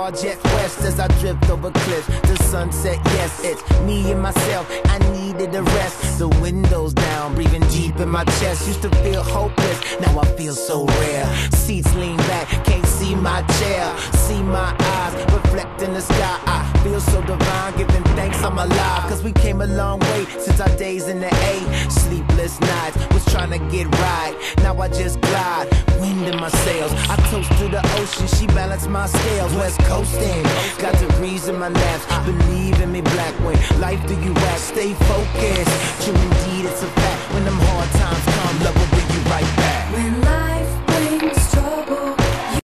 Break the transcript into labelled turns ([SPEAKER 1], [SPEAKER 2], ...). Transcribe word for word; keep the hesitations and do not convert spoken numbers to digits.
[SPEAKER 1] car jet west as I drift over cliffs. The sunset, yes, it's me and myself. I needed a rest. The windows down, breathing deep in my chest. Used to feel hopeless, now I feel so rare. Seats lean back, can't see my chair. See my eyes reflect in the sky. I feel so divine, giving thanks I'm alive. Cause we came a long way since our days in the A. Sleepless nights, was trying to get right. Now I just glide, wind in my sails. I toast to the ocean, she balanced my scales. West coasting, got degrees in my laps. Believe in me, black wing, life do you act. Stay focused,